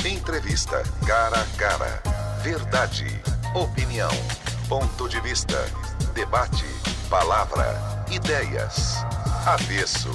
Entrevista cara a cara. Verdade, opinião, ponto de vista, debate, palavra, ideias. Avesso.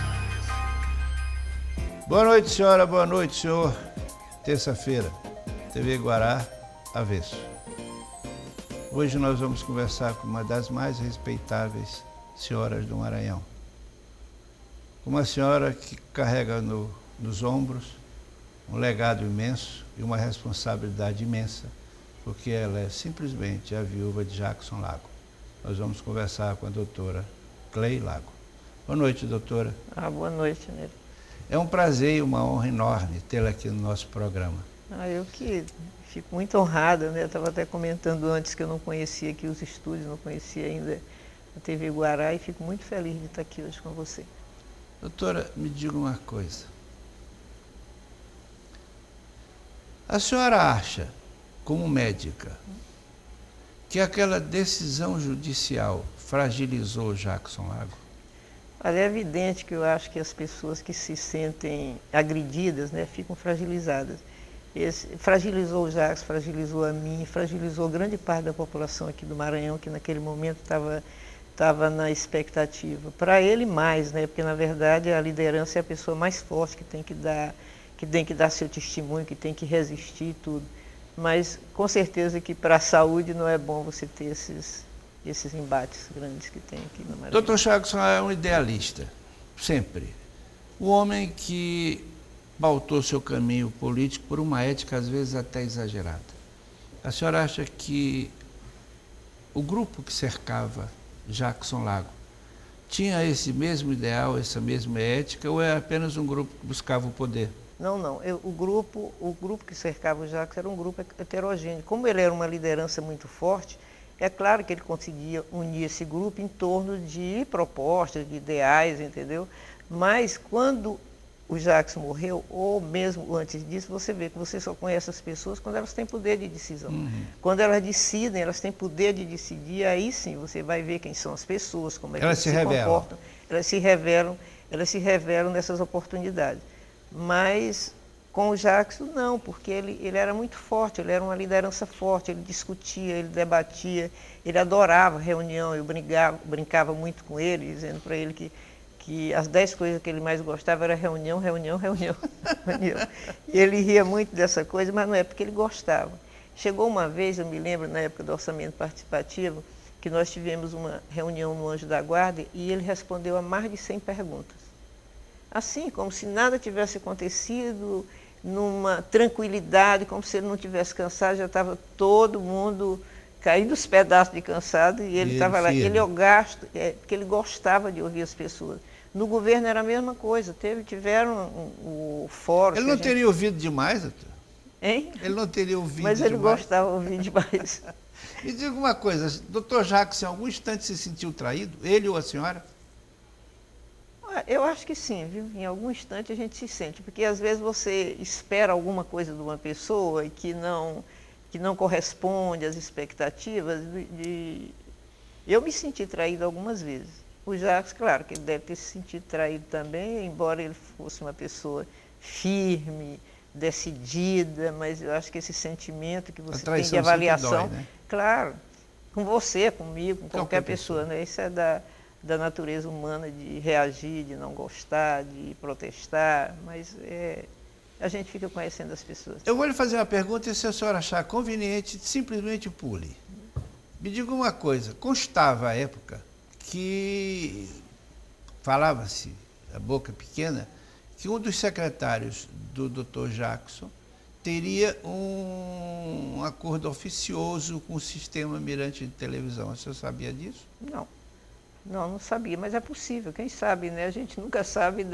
Boa noite, senhora. Boa noite, senhor. Terça-feira, TV Guará, Avesso. Hoje nós vamos conversar com uma das mais respeitáveis senhoras do Maranhão. Uma senhora que carrega nos ombros um legado imenso e uma responsabilidade imensa, porque ela é simplesmente a viúva de Jackson Lago. Nós vamos conversar com a doutora Clei Lago. Boa noite, doutora. Boa noite, Nélio. É um prazer e uma honra enorme tê-la aqui no nosso programa. Eu que fico muito honrada, né? Eu estava até comentando antes que eu não conhecia aqui os estúdios, não conhecia ainda a TV Guará e fico muito feliz de estar aqui hoje com você. Doutora, me diga uma coisa. A senhora acha, como médica, que aquela decisão judicial fragilizou Jackson Lago? Olha, é evidente que eu acho que as pessoas que se sentem agredidas, né, ficam fragilizadas. Fragilizou o Jackson, fragilizou a mim, fragilizou grande parte da população aqui do Maranhão, que naquele momento estava na expectativa. Para ele mais, né, porque na verdade a liderança é a pessoa mais forte que tem que dar seu testemunho, que tem que resistir e tudo. Mas com certeza que para a saúde não é bom você ter esses embates grandes que tem aqui no Maranhão. Doutor Jackson é um idealista, sempre. Um homem que pautou seu caminho político por uma ética às vezes até exagerada. A senhora acha que o grupo que cercava Jackson Lago tinha esse mesmo ideal, essa mesma ética, ou é apenas um grupo que buscava o poder? Não. O grupo que cercava o Jackson era um grupo heterogêneo. Como ele era uma liderança muito forte, é claro que ele conseguia unir esse grupo em torno de propostas, de ideais, entendeu? Mas quando o Jackson morreu, ou mesmo antes disso, você vê que você só conhece as pessoas quando elas têm poder de decisão. Quando elas decidem, elas têm poder de decidir, aí sim você vai ver quem são as pessoas, como é que elas se comportam. Elas se revelam nessas oportunidades. Mas com o Jackson não, porque ele era muito forte, ele era uma liderança forte, ele discutia, ele debatia, ele adorava reunião, eu brincava muito com ele, dizendo para ele que as 10 coisas que ele mais gostava era reunião. E ele ria muito dessa coisa, mas não é porque ele gostava. Chegou uma vez, eu me lembro, na época do orçamento participativo, que nós tivemos uma reunião no Anjo da Guarda e ele respondeu a mais de 100 perguntas. Assim, como se nada tivesse acontecido, numa tranquilidade, como se ele não tivesse cansado, já estava todo mundo caindo os pedaços de cansado e ele estava lá. Porque ele gostava de ouvir as pessoas. No governo era a mesma coisa, tiveram o fórum. Ele não teria ouvido demais, doutor? Hein? Ele não teria ouvido demais? Mas ele gostava de ouvir demais. Me diga uma coisa, doutor Jackson, em algum instante se sentiu traído, ele ou a senhora? Eu acho que sim, viu? Em algum instante a gente se sente, porque às vezes você espera alguma coisa de uma pessoa e que não corresponde às expectativas. Eu me senti traído algumas vezes. O Jacques, claro, que ele deve ter se sentido traído também, embora ele fosse uma pessoa firme, decidida, mas eu acho que esse sentimento que você tem de avaliação, dói, né? Claro, com você, comigo, com qualquer pessoa, né? Isso é da natureza humana de reagir, de não gostar, de protestar, mas a gente fica conhecendo as pessoas. Eu vou lhe fazer uma pergunta e se a senhora achar conveniente, simplesmente pule. Me diga uma coisa, constava à época que falava-se, a boca pequena, que um dos secretários do Dr. Jackson teria um acordo oficioso com o sistema Mirante de televisão. A senhora sabia disso? Não sabia, mas é possível, quem sabe, né? A gente nunca sabe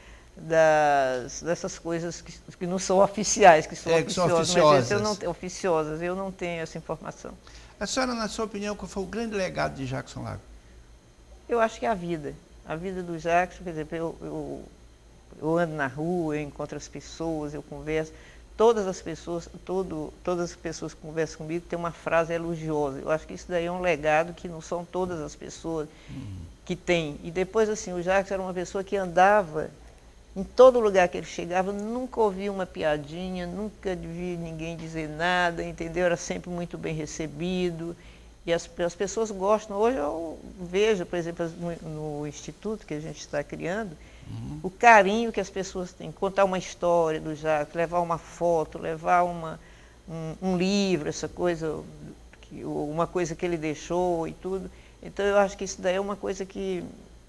dessas coisas que não são oficiais, que são oficiosas. Eu não tenho essa informação. A senhora, na sua opinião, qual foi o grande legado de Jackson Lago? Eu acho que é a vida do Jackson, por exemplo, eu ando na rua, eu encontro as pessoas, eu converso. Todas as pessoas que conversam comigo têm uma frase elogiosa. Eu acho que isso daí é um legado que não são todas as pessoas que têm. E depois, assim, o Jackson era uma pessoa que andava Em todo lugar que ele chegava, nunca ouvi uma piadinha, nunca vi ninguém dizer nada, entendeu? Era sempre muito bem recebido. E as pessoas gostam. Hoje eu vejo, por exemplo, no instituto que a gente está criando, o carinho que as pessoas têm. Contar uma história do Jacques, levar uma foto, levar um livro, essa coisa, uma coisa que ele deixou e tudo. Então eu acho que isso daí é uma coisa que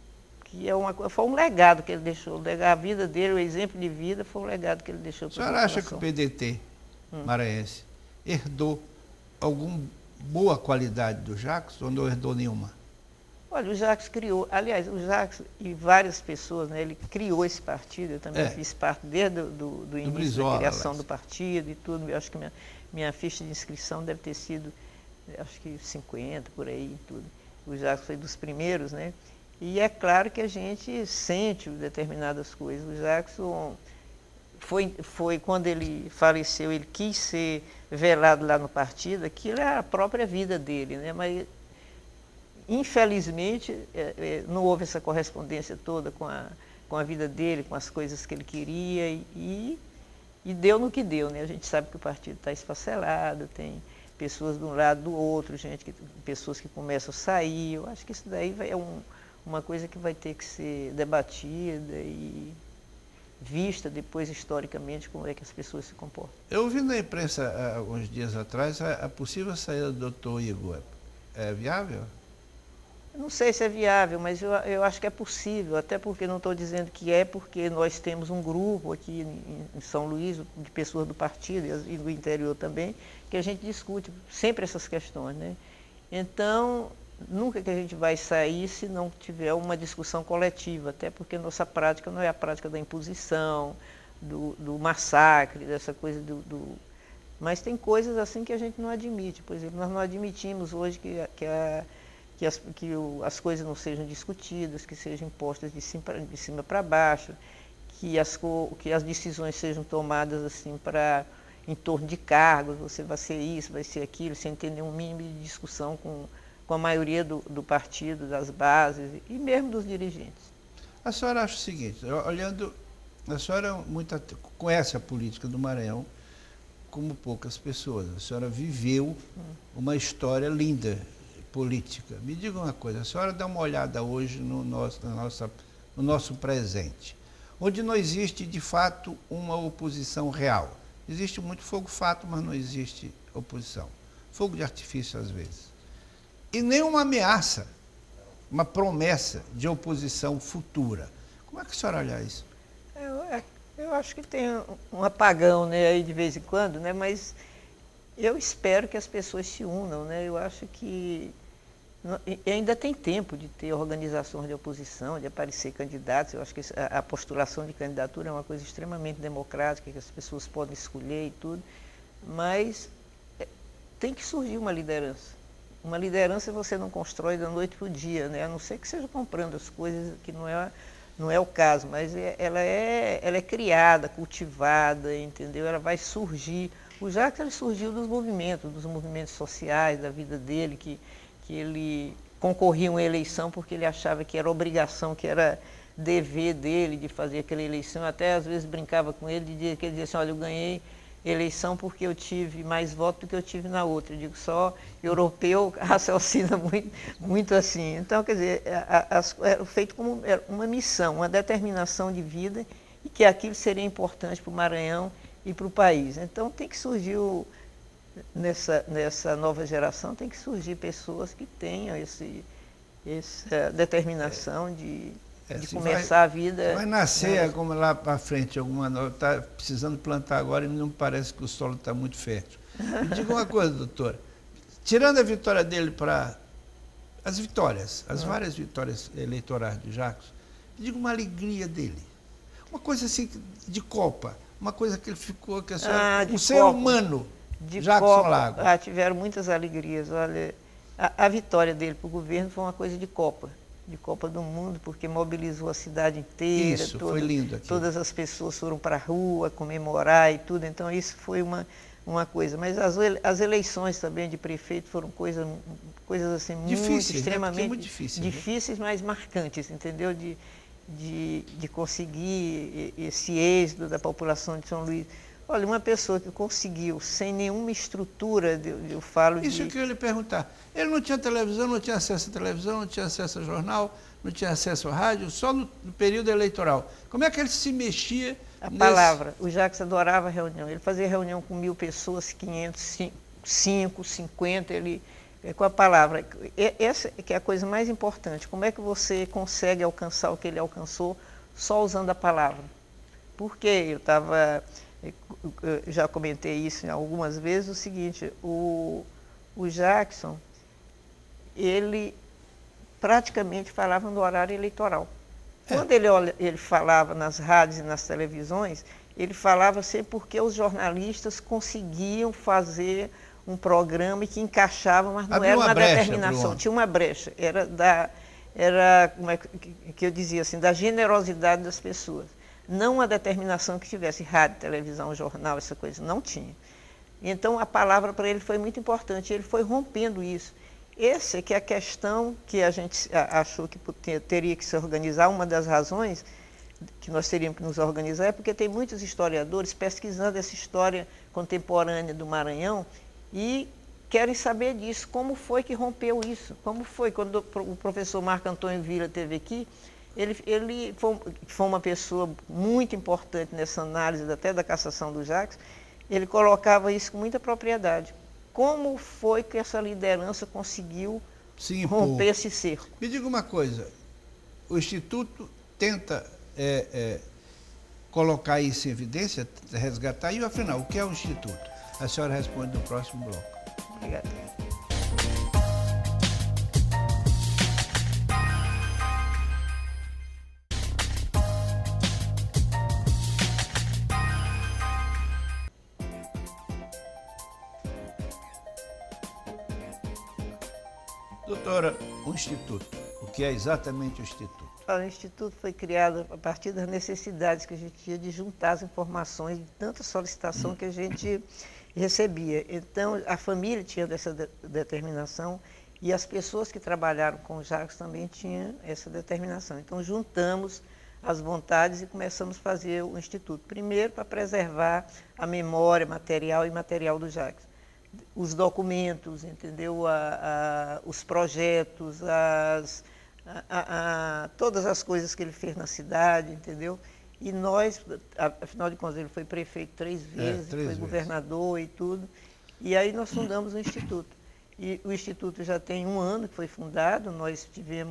foi um legado que ele deixou. A vida dele, o exemplo de vida, foi um legado que ele deixou para a população. A senhora acha que o PDT maranhense herdou alguma boa qualidade do Jacques ou não herdou nenhuma? Olha, o Jacques criou, aliás, o Jacques e várias pessoas, né, ele criou esse partido, eu também fiz parte desde do início Brizola, da criação do partido e tudo. Eu acho que minha ficha de inscrição deve ter sido, acho que 50, por aí, tudo. O Jacques foi dos primeiros, né? E é claro que a gente sente determinadas coisas. O Jackson foi quando ele faleceu, ele quis ser velado lá no partido, aquilo é a própria vida dele, né? Mas infelizmente não houve essa correspondência toda com a vida dele, com as coisas que ele queria e deu no que deu, né? A gente sabe que o partido está esfacelado, tem pessoas de um lado do outro, pessoas que começam a sair. Eu acho que isso daí é uma coisa que vai ter que ser debatida e vista depois historicamente como é que as pessoas se comportam. Eu ouvi na imprensa há alguns dias atrás a possível saída do Dr. Igor. É viável? Eu não sei se é viável, mas eu acho que é possível, até porque não estou dizendo que é, porque nós temos um grupo aqui em São Luís, de pessoas do partido e do interior também, que a gente discute sempre essas questões, né? Então, nunca que a gente vai sair se não tiver uma discussão coletiva, até porque nossa prática não é a prática da imposição, do massacre, dessa coisa Mas tem coisas assim que a gente não admite. Por exemplo, nós não admitimos hoje que as coisas não sejam discutidas, que sejam impostas de cima para baixo, que as decisões sejam tomadas assim em torno de cargos, você vai ser isso, vai ser aquilo, sem ter nenhum mínimo de discussão com a maioria do partido, das bases e mesmo dos dirigentes. A senhora acha o seguinte, olhando, a senhora conhece a política do Maranhão como poucas pessoas. A senhora viveu uma história linda política. Me diga uma coisa, a senhora dá uma olhada hoje no nosso presente, onde não existe de fato uma oposição real. Existe muito fogo-fato, mas não existe oposição. Fogo de artifício às vezes. E nem uma ameaça, uma promessa de oposição futura. Como é que a senhora olha isso? Eu acho que tem um apagão, né, aí de vez em quando, né, mas eu espero que as pessoas se unam, né? Eu acho que ainda tem tempo de ter organizações de oposição, de aparecer candidatos. Eu acho que a postulação de candidatura é uma coisa extremamente democrática, que as pessoas podem escolher e tudo, mas tem que surgir uma liderança. Uma liderança você não constrói da noite para o dia, né? A não ser que seja comprando as coisas, que não é o caso, mas ela é criada, cultivada, entendeu? Ela vai surgir. O Jacques ele surgiu dos movimentos sociais, da vida dele, que ele concorria a uma eleição porque ele achava que era obrigação, que era dever dele de fazer aquela eleição. Até às vezes brincava com ele, que ele dizia assim, olha, eu ganhei eleição porque eu tive mais votos do que eu tive na outra. Eu digo, só europeu raciocina muito assim. Então, quer dizer, era feito como uma missão, uma determinação de vida, e que aquilo seria importante para o Maranhão e para o país. Então tem que surgir, nessa nova geração, tem que surgir pessoas que tenham essa determinação de começar a vida. Vai nascer, como lá para frente, está precisando plantar agora e não parece que o solo está muito fértil. Me diga uma coisa, doutora, tirando a vitória dele para as vitórias, as várias vitórias eleitorais do Jacques, me diga uma alegria dele, uma coisa assim de Copa, uma coisa que ele ficou, que um ser humano, Jackson Lago. Tiveram muitas alegrias. Olha, a vitória dele para o governo foi uma coisa de Copa do Mundo, porque mobilizou a cidade inteira. Isso, foi lindo aqui. Todas as pessoas foram para a rua comemorar e tudo, então isso foi uma coisa. Mas as eleições também de prefeito foram coisas assim, difíceis, extremamente muito difíceis, mas marcantes, entendeu? de conseguir esse êxito da população de São Luís. Olha, uma pessoa que conseguiu, sem nenhuma estrutura, eu falo Isso que eu ia lhe perguntar. Ele não tinha televisão, não tinha acesso à televisão, não tinha acesso a jornal, não tinha acesso à rádio, só no período eleitoral. Como é que ele se mexia? Palavra. O Jacques adorava reunião. Ele fazia reunião com 1000 pessoas, 500, 5, 50, ele... com a palavra. Essa que é a coisa mais importante. Como é que você consegue alcançar o que ele alcançou só usando a palavra? Porque já comentei isso algumas vezes, o seguinte, o Jackson, ele praticamente falava no horário eleitoral. Quando ele falava nas rádios e nas televisões, ele falava sempre porque os jornalistas conseguiam fazer um programa que encaixava, mas não era uma determinação, tinha uma brecha, era como é que eu dizia assim, da generosidade das pessoas. Não uma determinação que tivesse rádio, televisão, jornal, essa coisa, não tinha. Então a palavra para ele foi muito importante, ele foi rompendo isso. Essa é que é a questão que a gente achou que teria que se organizar, uma das razões que nós teríamos que nos organizar é porque tem muitos historiadores pesquisando essa história contemporânea do Maranhão e querem saber disso, como foi que rompeu isso, como foi quando o professor Marco Antônio Villa esteve aqui, ele foi uma pessoa muito importante nessa análise até da cassação do Jacques, ele colocava isso com muita propriedade. Como foi que essa liderança conseguiu romper esse cerco? Me diga uma coisa, o Instituto tenta colocar isso em evidência, resgatar, e afinal, o que é o Instituto? A senhora responde no próximo bloco. Obrigada. Doutora, o Instituto, o que é exatamente o Instituto? O Instituto foi criado a partir das necessidades que a gente tinha de juntar as informações de tanta solicitação que a gente recebia. Então, a família tinha essa determinação e as pessoas que trabalharam com o Jacques também tinham essa determinação. Então, juntamos as vontades e começamos a fazer o Instituto. Primeiro, para preservar a memória material e imaterial do Jacques. Os documentos, entendeu? Os projetos, todas as coisas que ele fez na cidade, entendeu? E nós, afinal de contas, ele foi prefeito 3 vezes, foi governador e tudo. E aí nós fundamos o Instituto. E o Instituto já tem 1 ano que foi fundado, nós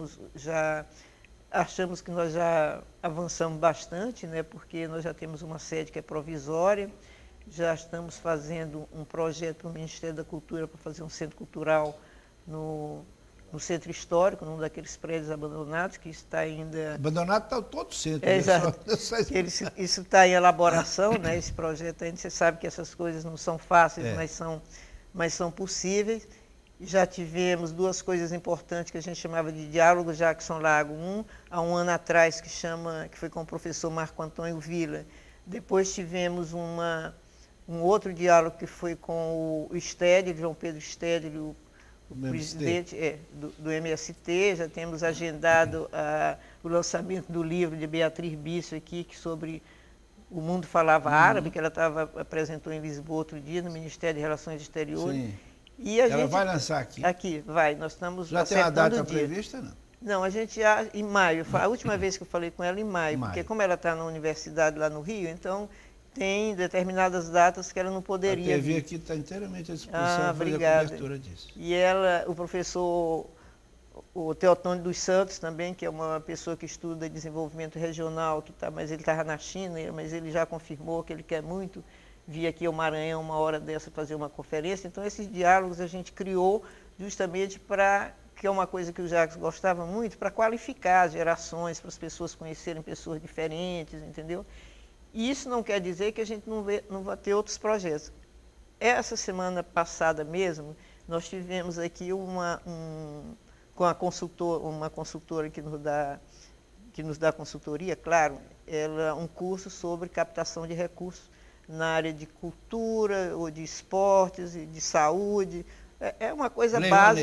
achamos que nós já avançamos bastante, né? Porque nós já temos uma sede que é provisória, já estamos fazendo um projeto para o Ministério da Cultura para fazer um centro cultural no centro histórico, num daqueles prédios abandonados, que está ainda... Abandonado está todo o centro. Exato. Isso está em elaboração, né, esse projeto ainda. Você sabe que essas coisas não são fáceis, mas são possíveis. Já tivemos 2 coisas importantes que a gente chamava de Diálogo Jackson Lago. Há 1 ano atrás, que foi com o professor Marco Antônio Villa. Depois tivemos um outro diálogo que foi com o Stedley, João Pedro Stedley, o presidente do MST. Já temos agendado o lançamento do livro de Beatriz Bisso aqui, sobre o mundo falava árabe, que ela apresentou em Lisboa outro dia, no Ministério de Relações Exteriores. Sim. E ela vai lançar aqui? Aqui, vai. Nós estamos já tem a data prevista, não? Não, a gente já em maio. A última vez que eu falei com ela, em maio. Porque como ela está na universidade lá no Rio, então tem determinadas datas que ela não poderia vir. A TV vir. aqui está inteiramente à disposição para fazer a cobertura disso. E o professor o Teotônio dos Santos também, que é uma pessoa que estuda desenvolvimento regional, mas ele estava na China, mas ele já confirmou que ele quer muito vir aqui ao Maranhão uma hora dessa fazer uma conferência. Então esses diálogos a gente criou justamente para, que é uma coisa que o Jacques gostava muito, para qualificar as gerações, para as pessoas conhecerem pessoas diferentes, entendeu? E isso não quer dizer que a gente não vai ter outros projetos. Essa semana passada mesmo, nós tivemos aqui com uma consultora que nos dá consultoria, claro, um curso sobre captação de recursos na área de cultura, ou de esportes, e de saúde. É uma coisa básica.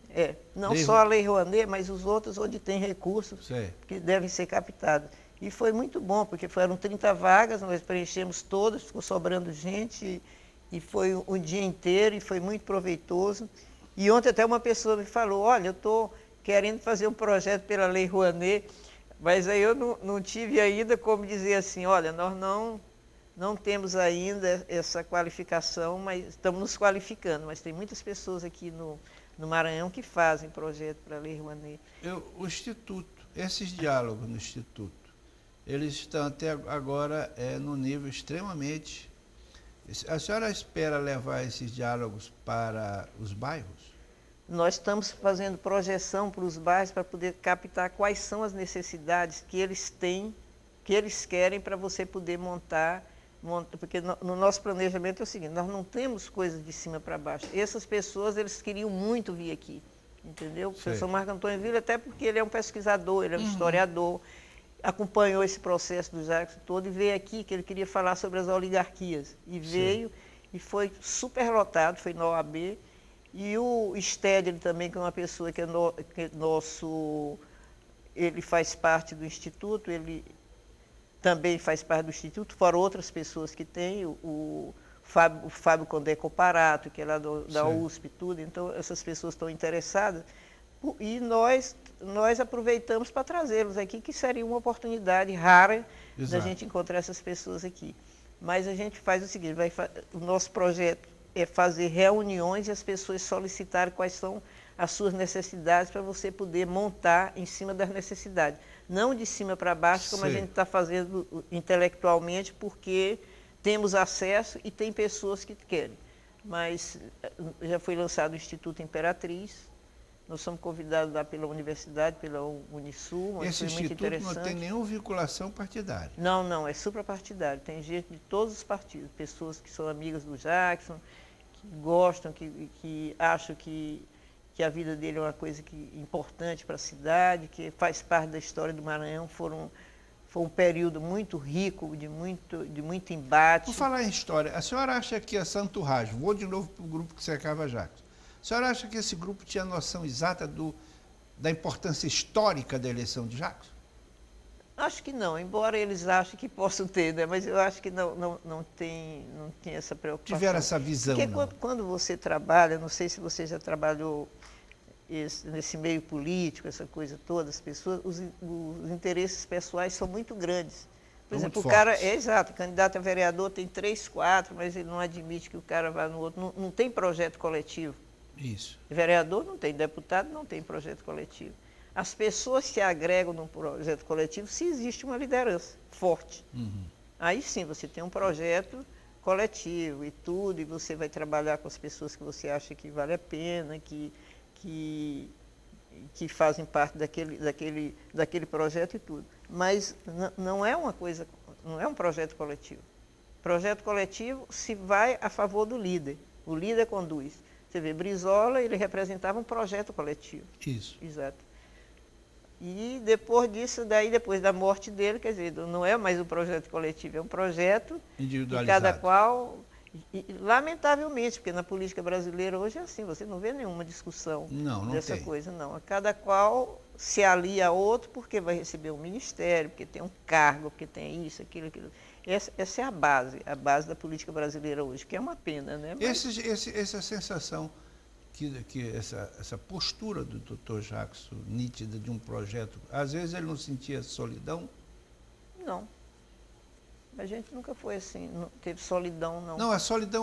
Não só a Lei Rouanet, mas os outros onde tem recursos que devem ser captados. E foi muito bom, porque foram 30 vagas, nós preenchemos todas, ficou sobrando gente, e foi um dia inteiro, e foi muito proveitoso. E ontem até uma pessoa me falou, olha, eu estou querendo fazer um projeto pela Lei Rouanet, mas aí eu não tive ainda como dizer assim, olha, nós não temos ainda essa qualificação, mas estamos nos qualificando, mas tem muitas pessoas aqui no Maranhão que fazem projeto para a Lei Rouanet. O Instituto, esses diálogos no Instituto, eles estão até agora no nível extremamente... A senhora espera levar esses diálogos para os bairros? Nós estamos fazendo projeção para os bairros para poder captar quais são as necessidades que eles têm, que eles querem para você poder montar, porque no nosso planejamento é o seguinte, nós não temos coisas de cima para baixo. Essas pessoas, eles queriam muito vir aqui, entendeu? O professor Marco Antônio Villa, até porque ele é um pesquisador, ele é um historiador, acompanhou esse processo do Jacques todo e veio aqui que ele queria falar sobre as oligarquias. E veio e foi super lotado, foi na OAB. E o Stedley também, que é uma pessoa que é nosso... Ele faz parte do Instituto, ele também faz parte do Instituto, fora outras pessoas que tem, o Fábio Condé Comparato, que é lá da USP e tudo. Então, essas pessoas estão interessadas. E nós aproveitamos para trazê-los aqui, que seria uma oportunidade rara da gente encontrar essas pessoas aqui. Mas a gente faz o seguinte, o nosso projeto é fazer reuniões e as pessoas solicitarem quais são as suas necessidades para você poder montar em cima das necessidades. Não de cima para baixo, como a gente está fazendo intelectualmente, porque temos acesso e tem pessoas que querem. Mas já foi lançado o Instituto Imperatriz. Nós somos convidados lá pela universidade, pela Unisul. Esse instituto não tem nenhuma vinculação partidária? Não, é suprapartidário. Tem gente de todos os partidos, pessoas que são amigas do Jackson, que gostam, que acham que a vida dele é uma coisa importante para a cidade, que faz parte da história do Maranhão. Foi um período muito rico, de muito embate. Por falar em história, a senhora acha que a Santurragem, vou de novo para o grupo que cercava Jackson, a senhora acha que esse grupo tinha noção exata da importância histórica da eleição de Jackson? Acho que não, embora eles achem que possam ter, né? Mas eu acho que não tem essa preocupação. Tiveram essa visão, porque quando você trabalha, não sei se você já trabalhou nesse meio político, essa coisa toda, as pessoas, os interesses pessoais são muito grandes. Por exemplo, o cara o candidato a vereador tem 3, 4, mas ele não admite que o cara vá no outro, não tem projeto coletivo. Isso. Vereador não tem, deputado não tem projeto coletivo. As pessoas se agregam num projeto coletivo se existe uma liderança forte. Aí sim, você tem um projeto coletivo e tudo, e você vai trabalhar com as pessoas que você acha que vale a pena, que fazem parte daquele projeto e tudo. Mas não é uma coisa, não é um projeto coletivo. Projeto coletivo se vai a favor do líder. O líder conduz. Você vê, Brizola, ele representava um projeto coletivo. Isso. Exato. E depois disso, depois da morte dele, quer dizer, não é mais um projeto coletivo, é um projeto individualizado. De cada qual, lamentavelmente, porque na política brasileira hoje é assim, você não vê nenhuma discussão dessa coisa, não. A cada qual se alia a outro porque vai receber um ministério, porque tem um cargo, porque tem isso, aquilo. Essa é a base da política brasileira hoje, que é uma pena, né? Mas... Essa sensação, essa postura do Dr. Jackson, nítida de um projeto, às vezes ele não sentia solidão? Não. A gente nunca foi assim, não teve solidão, não. Não, a solidão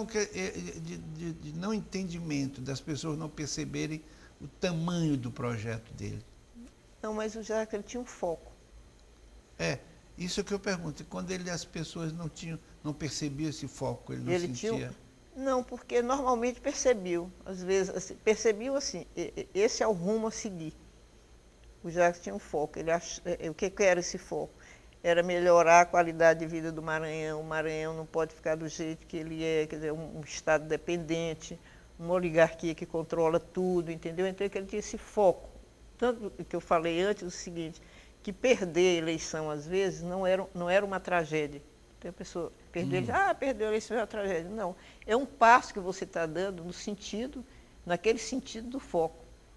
de não entendimento, das pessoas não perceberem o tamanho do projeto dele. Não, mas o Jackson, ele tinha um foco. Isso é que eu pergunto. Quando as pessoas não percebiam esse foco, ele não sentia... Não, porque normalmente percebiam. Às vezes, assim, percebiam assim, esse é o rumo a seguir. O Jackson tinha um foco. O que era esse foco? Era melhorar a qualidade de vida do Maranhão. O Maranhão não pode ficar do jeito que ele é, quer dizer, um Estado dependente, uma oligarquia que controla tudo, entendeu? Então, ele tinha esse foco. Tanto que eu falei antes o seguinte, que perder a eleição, às vezes, não era uma tragédia. Tem a pessoa, perdeu a eleição é uma tragédia. Não, é um passo que você está dando naquele sentido do foco.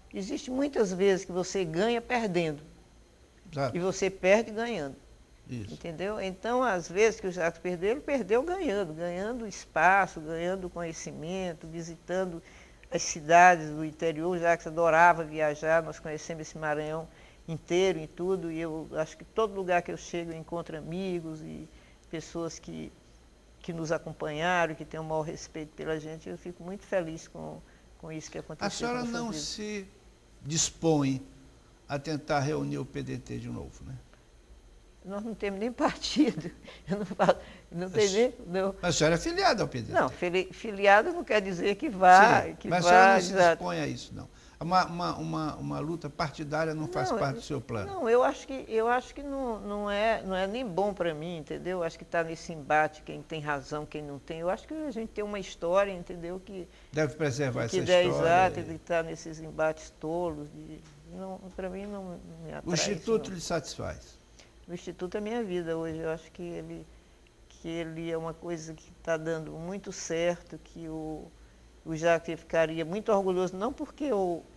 Existe muitas vezes que você ganha perdendo. Exato. E você perde ganhando. Isso. Entendeu? Então, às vezes que o Jacques perdeu, ele perdeu ganhando, ganhando espaço, ganhando conhecimento, visitando as cidades do interior. O Jacques adorava viajar, nós conhecemos esse Maranhão inteiro e tudo, e eu acho que todo lugar que eu chego eu encontro amigos e pessoas que nos acompanharam, que têm o maior respeito pela gente. Eu fico muito feliz com isso que aconteceu. A senhora não se dispõe a tentar reunir o PDT de novo, né? Nós não temos nem partido. Eu não falo, não tem nem. Não. Mas a senhora é filiada ao PDT. Não, filiado não quer dizer que vá. Sim, que mas vá, a senhora não se exato. dispõe a isso, não. Uma luta partidária não faz parte do seu plano. Não, eu acho que não é nem bom para mim, entendeu? Eu acho que está nesse embate, quem tem razão, quem não tem. Eu acho que a gente tem uma história, entendeu? Que deve preservar essa história. Exato, de estar nesses embates tolos. Para mim não me atrai. O Instituto isso, lhe satisfaz? O Instituto é minha vida hoje. Eu acho que ele é uma coisa que está dando muito certo, que o Jacques ficaria muito orgulhoso, não porque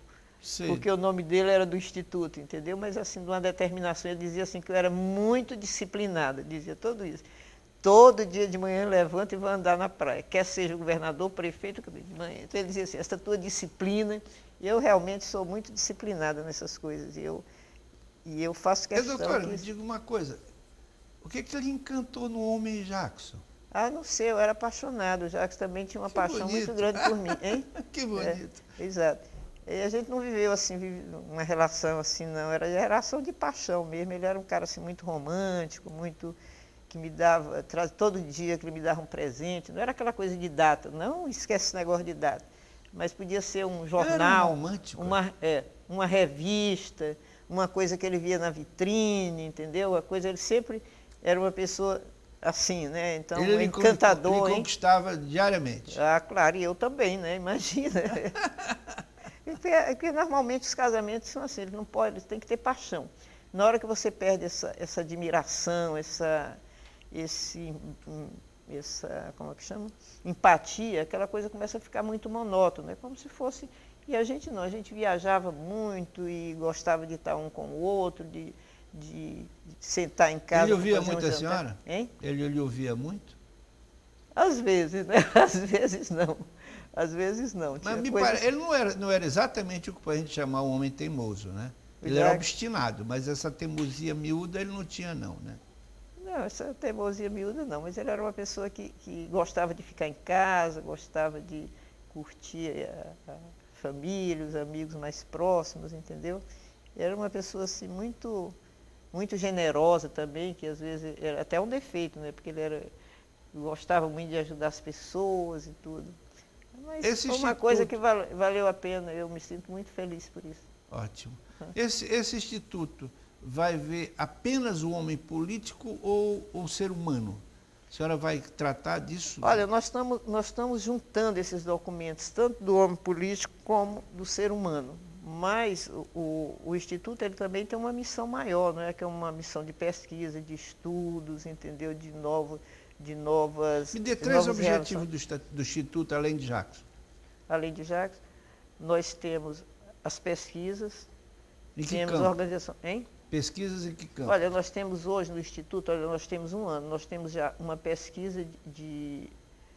o nome dele era do Instituto, entendeu? Mas assim, de uma determinação, ele dizia assim que eu era muito disciplinada, dizia tudo isso. Todo dia de manhã eu levanto e vou andar na praia, quer seja governador, prefeito, de manhã. Então ele dizia assim, essa tua disciplina, eu realmente sou muito disciplinada nessas coisas, e eu faço questão. Doutora, me diga uma coisa, o que lhe encantou no homem Jackson? Ah, não sei, eu era apaixonado. O Jacques também tinha uma paixão muito grande por mim, hein? Que bonito. Exato. E a gente não viveu assim, uma relação assim, não. Era relação de paixão mesmo. Ele era um cara assim muito romântico, muito que me dava, todo dia que ele me dava um presente. Não era aquela coisa de data, não esquece esse negócio de data. Mas podia ser um jornal, era romântico. uma revista, uma coisa que ele via na vitrine, entendeu? Ele sempre era uma pessoa assim, né? Então, ele encantador, ele conquistava diariamente. Ah, claro, e eu também, né? Imagina. Porque normalmente os casamentos são assim, eles não podem, eles têm que ter paixão. Na hora que você perde essa admiração, essa como é que chama? Empatia, aquela coisa começa a ficar muito monótona, é como se fosse. E a gente não, a gente viajava muito e gostava de estar um com o outro, de sentar em casa. Ele ouvia muito a senhora? Hein? Ele lhe ouvia muito? Às vezes, né? Às vezes não. Às vezes não. Mas ele não era exatamente o que a gente chamar um homem teimoso, né? Ele era obstinado, mas essa teimosia miúda ele não tinha, não, né? Não, essa teimosia miúda não, mas ele era uma pessoa que gostava de ficar em casa, gostava de curtir a família, os amigos mais próximos, entendeu? Era uma pessoa assim muito generosa também, que às vezes era até um defeito, né? Porque ele gostava muito de ajudar as pessoas e tudo. Mas foi uma coisa que valeu a pena, eu me sinto muito feliz por isso. Ótimo. Esse instituto vai ver apenas o homem político ou o ser humano? A senhora vai tratar disso? Olha, nós estamos juntando esses documentos, tanto do homem político como do ser humano. Mas o Instituto ele também tem uma missão maior, não é? Que é uma missão de pesquisa, de estudos, entendeu? De novas. Me dê 3 objetivos do Instituto, além de Jackson. Além de Jackson, nós temos as pesquisas, temos a organização. Hein? Pesquisas em que campo? Olha, nós temos hoje no Instituto, nós temos um ano, nós temos já uma pesquisa de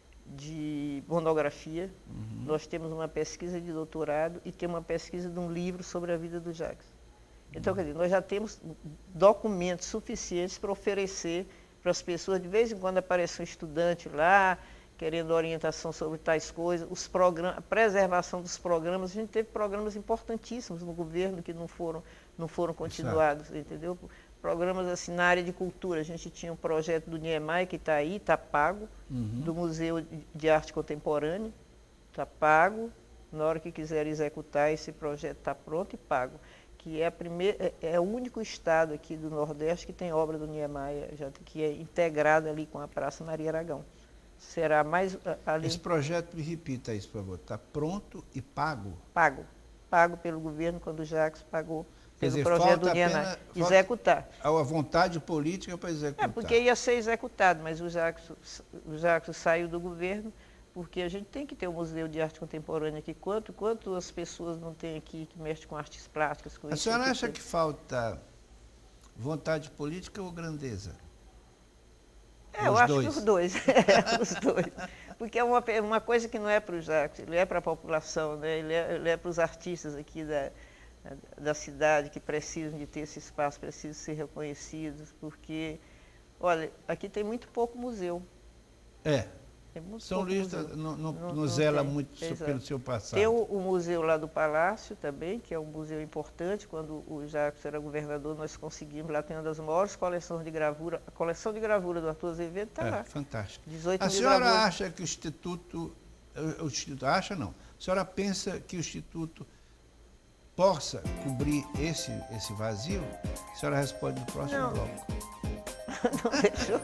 monografia, nós temos uma pesquisa de doutorado e temos uma pesquisa de um livro sobre a vida do Jacques. Então, quer dizer, nós já temos documentos suficientes para oferecer para as pessoas. De vez em quando aparece um estudante lá, querendo orientação sobre tais coisas, a preservação dos programas. A gente teve programas importantíssimos no governo que não foram continuados, entendeu? Programas assim na área de cultura. A gente tinha um projeto do Niemeyer que está aí, está pago, do Museu de Arte Contemporânea, está pago. Na hora que quiser executar, esse projeto está pronto e pago. Que é o único estado aqui do Nordeste que tem obra do Niemeyer, que é integrada ali com a Praça Maria Aragão. Será mais ali. Esse projeto, me repita isso, por favor, está pronto e pago? Pago. Pago pelo governo, quando o Jacques pagou pelo projeto do Niemeyer. Executar. A vontade política para executar. Porque ia ser executado, mas o Jacques saiu do governo porque a gente tem que ter um museu de arte contemporânea aqui. Quanto as pessoas não têm aqui que mexem com artes plásticas? Com A senhora acha que falta vontade política ou grandeza? Eu acho que os dois. Os dois. Porque é uma coisa que não é para o Jacques, ele é para a população, né? Ele é para os artistas aqui da cidade que precisam de ter esse espaço, precisam ser reconhecidos, porque, olha, aqui tem muito pouco museu. São Luís não zela muito pelo seu passado. Tem o museu lá do Palácio também, que é um museu importante. Quando o Jacques era governador, nós conseguimos, lá tem uma das maiores coleções de gravura. A coleção de gravura do Arthur Azevedo está lá. Fantástico. 18 a mil senhora gravuras. acha que o Instituto acha não, a senhora pensa que o Instituto possa cobrir esse vazio? A senhora responde no próximo bloco. Não deixou.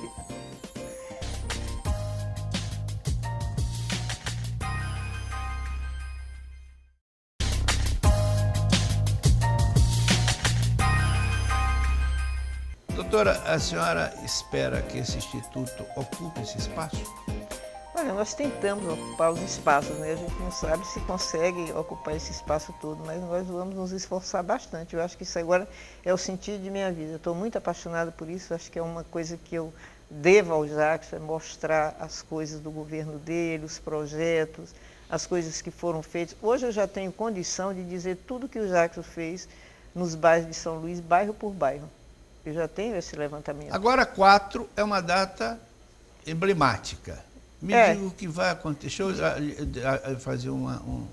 Doutora, a senhora espera que esse instituto ocupe esse espaço? Olha, nós tentamos ocupar os espaços, né? A gente não sabe se consegue ocupar esse espaço todo, mas nós vamos nos esforçar bastante. Eu acho que isso agora é o sentido de minha vida. Eu estou muito apaixonada por isso, acho que é uma coisa que eu devo ao Jacques, é mostrar as coisas do governo dele, os projetos, as coisas que foram feitas. Hoje eu já tenho condição de dizer tudo que o Jacques fez nos bairros de São Luís, bairro por bairro. Eu já tenho esse levantamento. Agora, 4 é uma data emblemática. Me diga o que vai acontecer. Deixa eu fazer um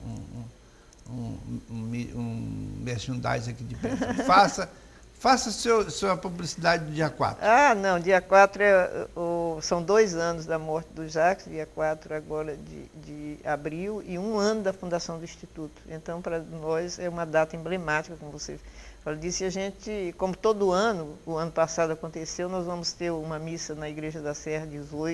merchandising aqui de perto. Faça sua publicidade do dia 4. Ah, não, dia 4 são 2 anos da morte do Jacques, dia 4 agora de abril, e 1 ano da fundação do Instituto. Então, para nós, é uma data emblemática, como você disse. A gente, como todo ano, o ano passado aconteceu, nós vamos ter uma missa na Igreja da Serra,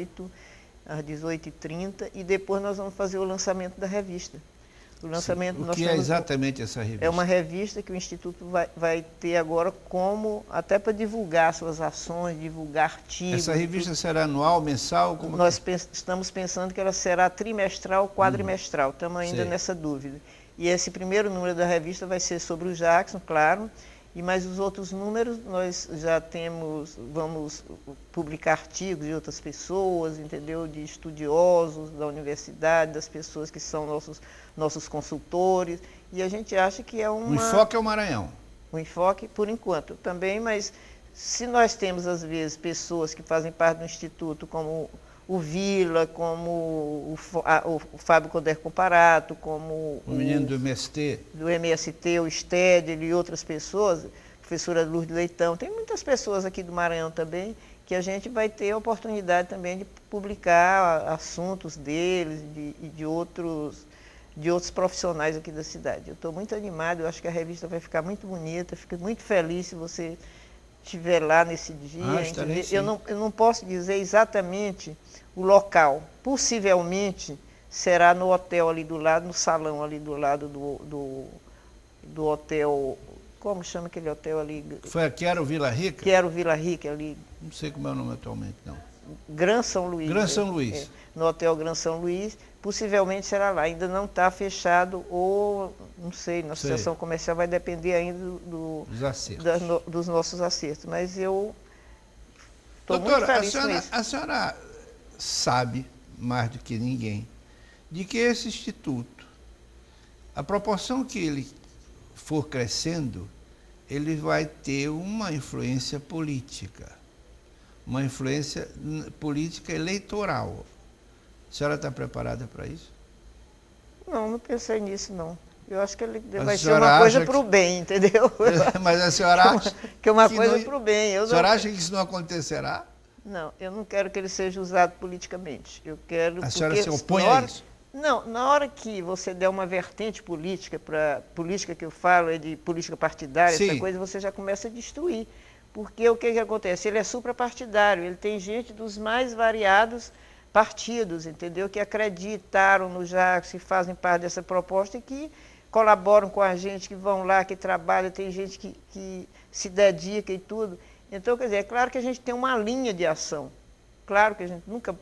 às 18h30, e depois nós vamos fazer o lançamento da revista. O que é exatamente essa revista? É uma revista que o Instituto vai ter agora até para divulgar suas ações, divulgar artigos. Essa revista será anual, mensal? Nós estamos pensando que ela será trimestral, quadrimestral. Estamos ainda nessa dúvida. E esse primeiro número da revista vai ser sobre o Jackson, claro, mas os outros números nós já vamos publicar artigos de outras pessoas, entendeu? De estudiosos da universidade, das pessoas que são nossos consultores, e a gente acha que é uma... O enfoque é o Maranhão. O enfoque, por enquanto, também, mas se nós temos, às vezes, pessoas que fazem parte do Instituto, como o Vila, como o Fábio Coder Comparato, como o menino do MST. Do MST, o Stedel e outras pessoas, a professora Lourdes Leitão. Tem muitas pessoas aqui do Maranhão também, que a gente vai ter a oportunidade também de publicar assuntos deles e de outros profissionais aqui da cidade. Eu estou muito animado, eu acho que a revista vai ficar muito bonita, fico muito feliz se você estiver lá nesse dia. Eu não posso dizer exatamente o local. Possivelmente será no hotel ali do lado, no salão ali do lado do hotel. Como chama aquele hotel ali? Foi a Quero Vila Rica? Quero Vila Rica ali. Não sei como é o nome atualmente, não. Gran São Luís. Gran São Luís. No Hotel Gran São Luís. Possivelmente será lá. Ainda não está fechado, ou não sei, na associação comercial vai depender ainda dos nossos acertos. Mas eu estou muito feliz com isso. A senhora sabe, mais do que ninguém, de que esse instituto, a proporção que ele for crescendo, ele vai ter uma influência política, uma influência política eleitoral. A senhora está preparada para isso? Não pensei nisso, não. Eu acho que ele vai ser uma coisa para o bem, entendeu? Mas a senhora acha que é uma coisa para o bem. A senhora acha que isso não acontecerá? Não, eu não quero que ele seja usado politicamente. Eu quero... A senhora se opõe a isso? Não, na hora que você der uma vertente política, para política que eu falo é de política partidária, essa coisa, você já começa a destruir. Porque o que acontece? Ele é suprapartidário, ele tem gente dos mais variados partidos, entendeu? Que acreditaram no Jacques, que fazem parte dessa proposta e que colaboram com a gente, que vão lá, que trabalham, tem gente que se dedica e tudo. Então, quer dizer, é claro que a gente tem uma linha de ação. Claro que a gente nunca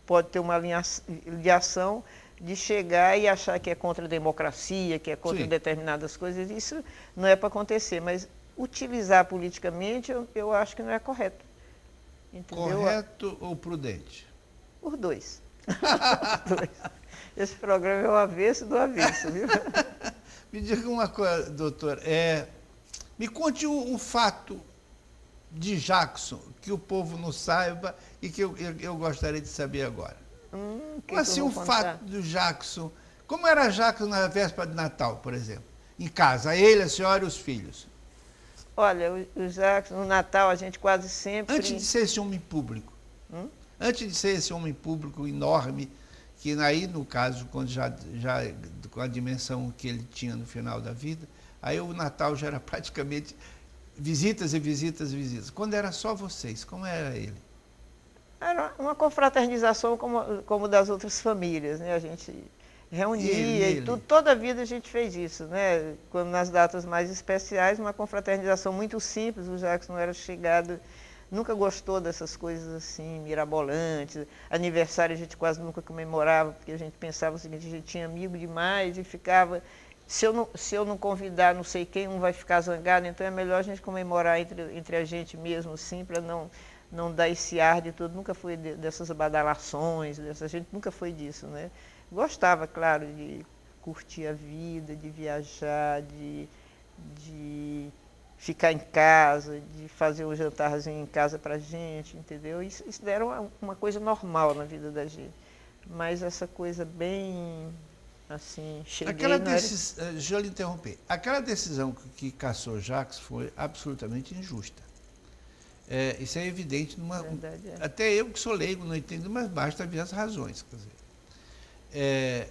pode ter uma linha de ação de chegar e achar que é contra a democracia, que é contra Sim. determinadas coisas. Isso não é para acontecer, mas utilizar politicamente eu acho que não é correto. Entendeu? Correto ou prudente? Os dois. Os dois. Esse programa é o avesso do avesso, viu? Me diga uma coisa, doutor. Me conte um fato de Jackson que o povo não saiba e que eu gostaria de saber agora. Assim, um fato do Jackson. Como era Jackson na véspera de Natal, por exemplo? Em casa, ele, a senhora e os filhos. Olha, o Jackson, no Natal a gente quase sempre... Antes de ser esse homem público. Antes de ser esse homem público enorme, que aí, no caso, quando já com a dimensão que ele tinha no final da vida, aí o Natal já era praticamente visitas e visitas e visitas. Quando era só vocês, como era ele? Era uma confraternização como das outras famílias, né? A gente reunia e tudo. Toda a vida a gente fez isso, né? Quando nas datas mais especiais, uma confraternização muito simples. O Jackson era chegado, nunca gostou dessas coisas assim, mirabolantes. Aniversário a gente quase nunca comemorava, porque a gente pensava o seguinte, a gente tinha amigo demais e ficava... Se eu não convidar não sei quem, um vai ficar zangado, então é melhor a gente comemorar entre a gente mesmo, assim, para não dar esse ar de tudo. Nunca foi dessas badalações, a gente nunca foi disso, né? Gostava, claro, de curtir a vida, de viajar, de ficar em casa, de fazer um jantarzinho em casa pra gente, entendeu? Isso era uma coisa normal na vida da gente. Mas essa coisa bem... assim, deixa eu lhe interromper. Aquela decisão que cassou Jacques foi absolutamente injusta. Isso é evidente. Até eu que sou leigo não entendo, mas basta ver as razões. Quer dizer,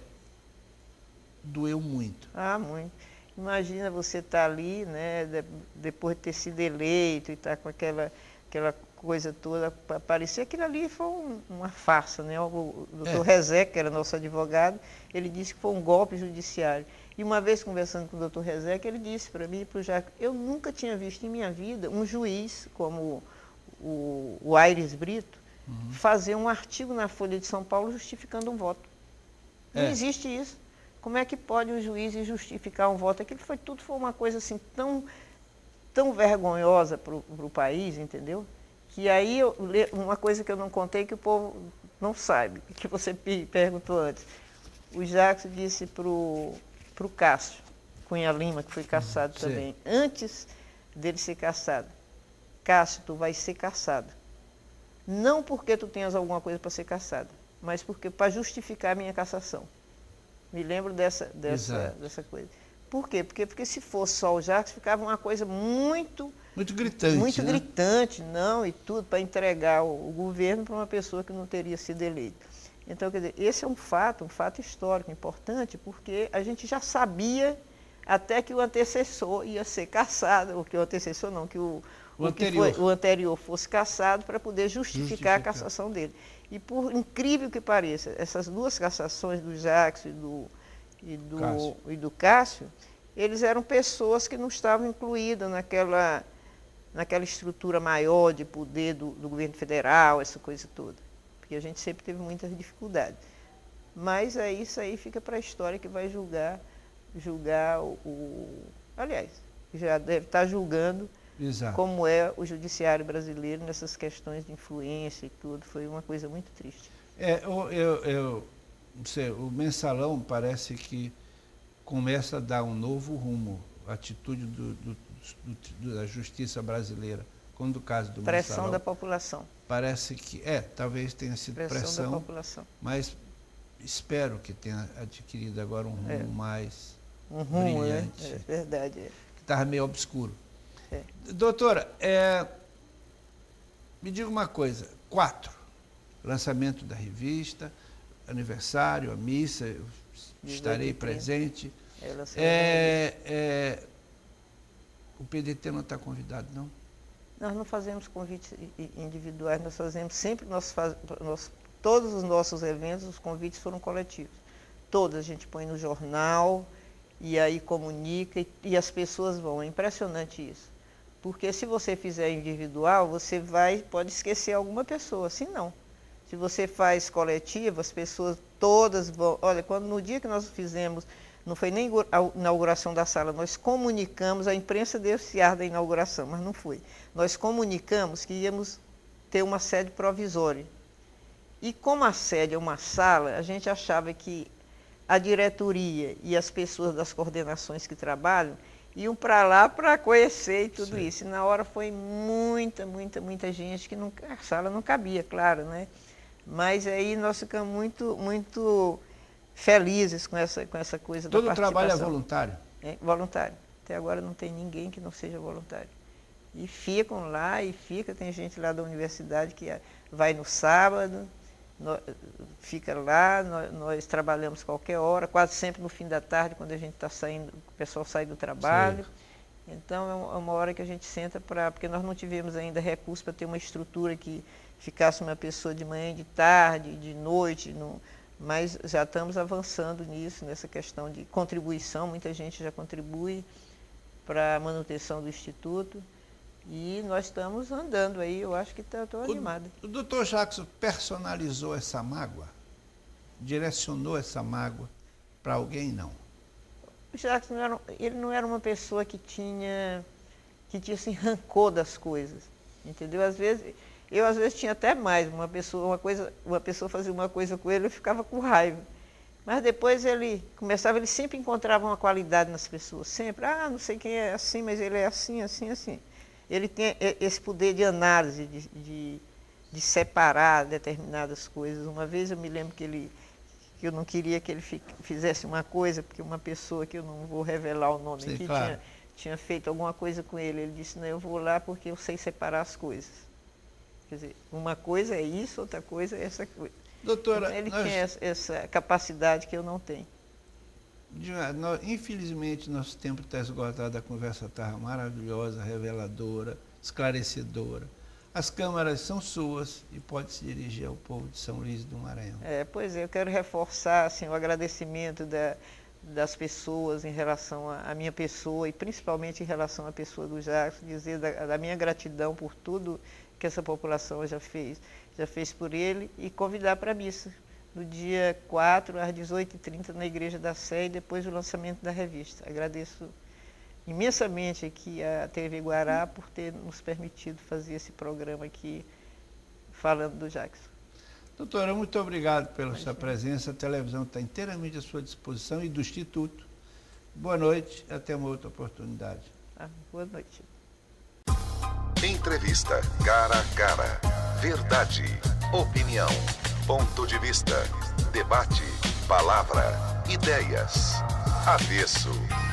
doeu muito. Muito. Imagina você estar ali, né, depois de ter sido eleito e estar com aquela coisa toda, parecia que aquilo ali foi uma farsa, né? O doutor Rezec, que era nosso advogado, ele disse que foi um golpe judiciário. E uma vez conversando com o doutor Rezec, ele disse para mim e para o Jacques, eu nunca tinha visto em minha vida um juiz como o Aires Brito fazer um artigo na Folha de São Paulo justificando um voto. Não existe isso. Como é que pode um juiz justificar um voto? Aquilo foi uma coisa assim tão vergonhosa para o país, entendeu? Que aí, uma coisa que eu não contei, que o povo não sabe, que você perguntou antes. O Jackson disse para o Cássio Cunha Lima, que foi cassado também, antes dele ser cassado, Cássio, tu vai ser cassado. Não porque tu tenhas alguma coisa para ser cassado, mas porque para justificar a minha cassação. Me lembro dessa coisa. Por quê? Porque se fosse só o Jackson, ficava uma coisa muito gritante. Muito gritante, não, e tudo, para entregar o governo para uma pessoa que não teria sido eleita. Então, quer dizer, esse é um fato histórico importante, porque a gente já sabia até que o antecessor ia ser cassado, ou que o antecessor não, que o anterior fosse cassado para poder justificar a cassação dele. E por incrível que pareça, essas duas cassações do Jackson e do Cássio, eles eram pessoas que não estavam incluídas naquela estrutura maior de poder do governo federal, essa coisa toda. Porque a gente sempre teve muitas dificuldades. Mas isso aí fica para a história que vai julgar aliás, já deve estar julgando como é o judiciário brasileiro nessas questões de influência e tudo. Foi uma coisa muito triste. O Mensalão parece que começa a dar um novo rumo à atitude da justiça brasileira, como do caso do pressão Mensalão. Da população. Parece que, talvez tenha sido pressão da população, mas espero que tenha adquirido agora um rumo mais brilhante. É verdade. Que estava meio obscuro. Doutora, me diga uma coisa, 4, lançamento da revista, aniversário, a missa, eu estarei presente. O PDT não está convidado, não? Nós não fazemos convites individuais, nós fazemos sempre, todos os nossos eventos, os convites foram coletivos. Todos a gente põe no jornal e aí comunica e as pessoas vão. É impressionante isso. Porque se você fizer individual, você pode esquecer alguma pessoa, se não. Se você faz coletivo, as pessoas todas vão... Olha, no dia que nós fizemos, não foi nem a inauguração da sala, nós comunicamos, a imprensa deu esse ar da inauguração, mas não foi. Nós comunicamos que íamos ter uma sede provisória. E como a sede é uma sala, a gente achava que a diretoria e as pessoas das coordenações que trabalham iam para lá para conhecer e tudo Sim. isso. E na hora foi muita gente que não, a sala não cabia, claro, né? Mas aí nós ficamos muito felizes com essa coisa da participação. Todo trabalho é voluntário? É, voluntário. Até agora não tem ninguém que não seja voluntário. E ficam lá, tem gente lá da universidade que vai no sábado, fica lá, nós trabalhamos qualquer hora, quase sempre no fim da tarde, quando a gente está saindo, o pessoal sai do trabalho. Sim. Então é uma hora que a gente senta porque nós não tivemos ainda recurso para ter uma estrutura que ficasse uma pessoa de manhã, de tarde, de noite, mas já estamos avançando nisso, nessa questão de contribuição, muita gente já contribui para a manutenção do Instituto. E nós estamos andando aí, eu acho que estou animada. O doutor Jackson personalizou essa mágoa? Direcionou essa mágoa para alguém, não? O Jackson ele não era uma pessoa que tinha assim, rancor das coisas, entendeu? Eu às vezes tinha até mais, uma pessoa fazia uma coisa com ele, eu ficava com raiva. Mas depois ele sempre encontrava uma qualidade nas pessoas, sempre. Não sei quem é assim, mas ele é assim. Ele tem esse poder de análise, de separar determinadas coisas. Uma vez eu me lembro que eu não queria que ele fizesse uma coisa, porque uma pessoa que eu não vou revelar o nome Sim, aqui claro. tinha feito alguma coisa com ele. Ele disse, não, eu vou lá porque eu sei separar as coisas. Quer dizer, uma coisa é isso, outra coisa é essa coisa. Doutora, então, ele tinha essa capacidade que eu não tenho. Infelizmente, nosso tempo está esgotado, a conversa estava maravilhosa, reveladora, esclarecedora. As câmaras são suas e pode se dirigir ao povo de São Luís do Maranhão. Pois é, eu quero reforçar assim, o agradecimento das pessoas em relação à minha pessoa e principalmente em relação à pessoa do Jackson, dizer da minha gratidão por tudo que essa população já fez por ele e convidar para a missa. No dia 4, às 18h30, na Igreja da Sé, e depois do lançamento da revista. Agradeço imensamente aqui a TV Guará por ter nos permitido fazer esse programa aqui, falando do Jackson. Doutora, muito obrigado pela sua presença. A televisão está inteiramente à sua disposição e do Instituto. Boa noite, até uma outra oportunidade. Boa noite. Entrevista cara a cara. Verdade, opinião. Ponto de vista, debate, palavra, ideias. Avesso.